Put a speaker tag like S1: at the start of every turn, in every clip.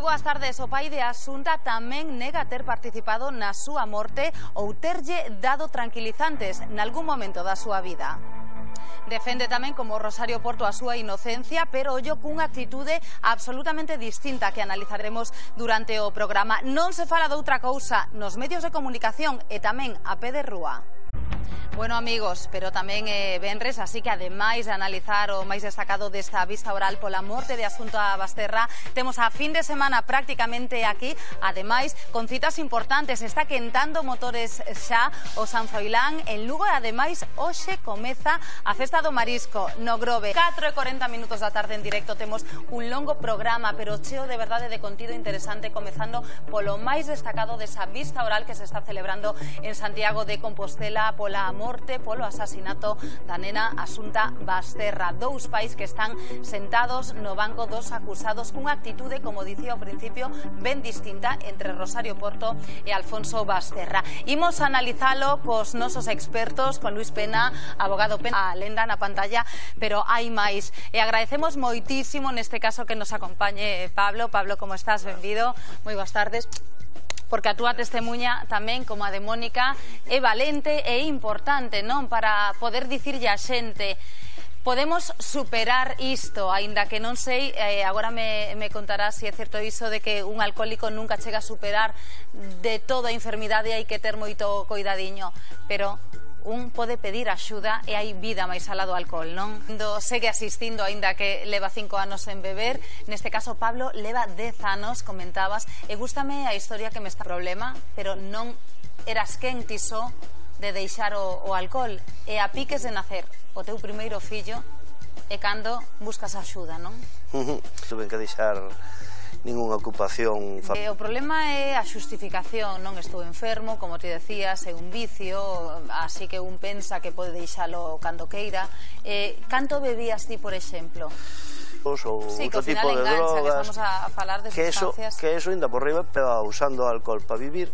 S1: Moi boas tardes. O pai de Asunta tamén nega ter participado na súa morte ou terlle dado tranquilizantes nalgún momento da súa vida. Defende tamén como Rosario Porto a súa inocencia, pero ollo cunha actitude absolutamente distinta que analizaremos durante o programa. Non se fala doutra cousa nos medios de comunicación e tamén a pé de rúa. Bueno, amigos, pero tamén venres, así que ademais de analizar o máis destacado desta vista oral pola morte de Asunta Basterra, temos a fin de semana prácticamente aquí, ademais, con citas importantes. Está quentando motores xa o San Froilán en Lugo e ademais hoxe comeza a Festa do Marisco no Grove. 4:40 minutos da tarde en directo, temos un longo programa, pero cheo de verdade de contido interesante, comezando polo máis destacado desa vista oral que se está celebrando en Santiago de Compostela pola morte, polo asasinato da nena Asunta Basterra. Dous pais que están sentados no banco dos acusados cunha actitude, como dicía ao principio, ben distinta entre Rosario Porto e Alfonso Basterra. Imos analizalo cos nosos expertos, con Luis Pena, abogado Pena, a lenda na pantalla, pero hai máis. E agradecemos moitísimo neste caso que nos acompañe Pablo. Pablo, como estás? Benvido. Moi boas tardes. Porque a túa testemunha tamén, como a de Mónica, é valente e importante, non? Para poder dicirlle a xente, podemos superar isto, aínda que non sei, agora me contarás se é certo iso de que un alcohólico nunca chega a superar de toda a enfermidade, hai que ter moito coidadiño, pero un pode pedir axuda e hai vida máis alá do alcohol, non? Segue asistindo, aínda que leva 5 anos en beber. Neste caso, Pablo leva 10 anos, comentabas, e gústame a historia que me está problema, pero non eras quen ti só de deixar o alcohol, e a piques de nacer o teu primeiro fillo e cando buscas axuda, non?
S2: Tuve que deixar ningunha ocupación.
S1: O problema é a xustificación, non? Estou enfermo, como te decías, é un vicio, así que un pensa que pode deixalo cando queira. Canto bebías ti, por exemplo?
S2: Ou
S1: sí,
S2: outro tipo de drogas,
S1: que vamos a falar de sustancias.
S2: Que eso ainda por riba, pero usando alcohol para vivir,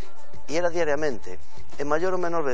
S2: e era diariamente, en maior ou menor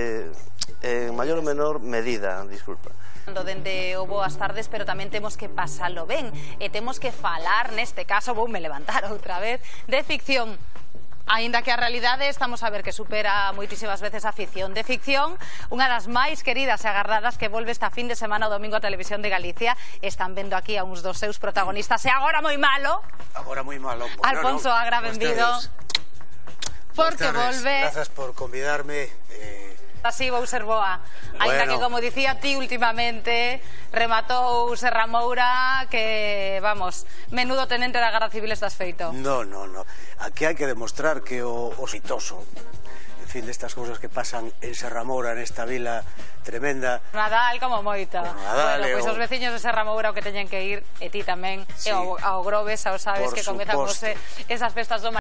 S2: medida, disculpa.
S1: Dende o boas tardes, pero tamén temos que pasalo ben e temos que falar, neste caso, voume levantar outra vez, de ficción. Aínda que a realidade estamos a ver que supera moitísimas veces a ficción. De ficción, unha das máis queridas e agardadas que volve esta fin de semana o domingo a Televisión de Galicia. Están vendo aquí a uns dos seus protagonistas. E agora moi malo.
S3: Agora moi malo.
S1: Alfonso Agra, benvido. Porque volve.
S3: Grazas por convidarme.
S1: Así vou ser boa. Ainda que, como dicía ti últimamente, rematou Serra Moura, que, vamos, menudo tenente da Garda Civil estás feito.
S3: No. Aquí hai que demostrar que o xitoso, en fin, destas cousas que pasan en Serra Moura, nesta vila tremenda.
S1: Nadal como moito. Bueno, pois os veciños de Serra Moura o que teñen que ir, e ti tamén, e ao Grove, xa o sabes, que comezan esas festas do